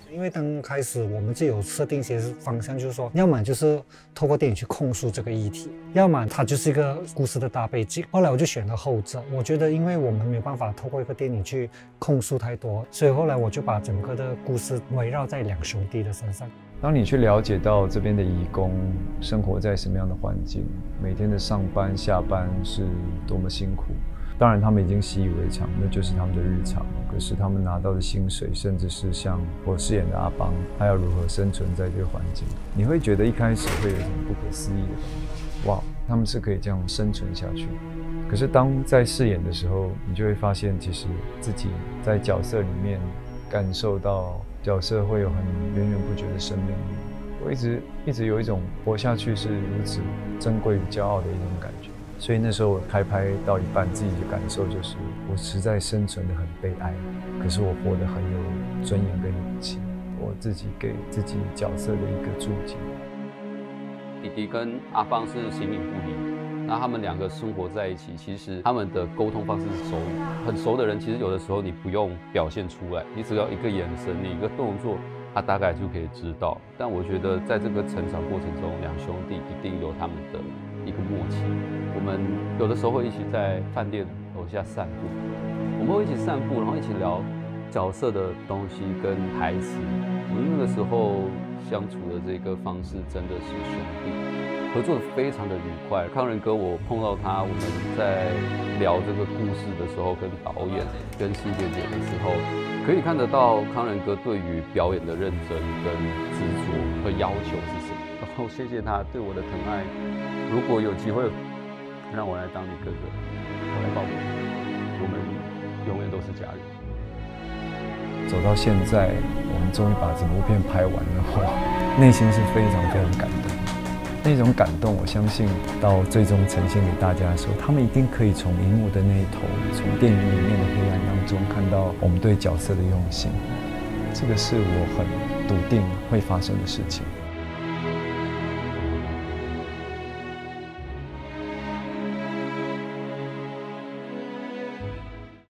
因为刚开始我们就有设定一些方向，就是说，要么就是透过电影去控诉这个议题，要么它就是一个故事的大背景。后来我就选了后者，我觉得因为我们没有办法透过一个电影去控诉太多，所以后来我就把整个的故事围绕在两兄弟的身上。 当你去了解到这边的移工生活在什么样的环境，每天的上班下班是多么辛苦，当然他们已经习以为常，那就是他们的日常。可是他们拿到的薪水，甚至是像我饰演的阿邦，他要如何生存在这个环境，你会觉得一开始会有一种不可思议的感觉，哇，他们是可以这样生存下去。可是当在饰演的时候，你就会发现其实自己在角色里面感受到角色会有很源源不绝的生命力。我一直有一种活下去是如此珍贵与骄傲的一种感觉。所以那时候我开拍到一半，自己的感受就是我实在生存得很悲哀，可是我活得很有尊严跟勇气。我自己给自己角色的一个注解。 弟弟跟阿邦是形影不离，那他们两个生活在一起，其实他们的沟通方式是手语。很熟的人，其实有的时候你不用表现出来，你只要一个眼神，你一个动作，他大概就可以知道。但我觉得在这个成长过程中，两兄弟一定有他们的一个默契。我们有的时候会一起在饭店楼下散步，我们会一起散步，然后一起聊角色的东西跟台词。我们那个时候相处的这个方式真的是兄弟，合作的非常的愉快。康仁哥，我碰到他，我们在聊这个故事的时候，跟导演、跟新姐姐的时候，可以看得到康仁哥对于表演的认真跟执着和要求是什么。然后谢谢他对我的疼爱。如果有机会让我来当你哥哥，我来报名，我们永远都是家人。 走到现在，我们终于把整部片拍完了，我内心是非常非常感动。那种感动，我相信到最终呈现给大家的时候，他们一定可以从荧幕的那一头，从电影里面的黑暗当中看到我们对角色的用心。这个是我很笃定会发生的事情。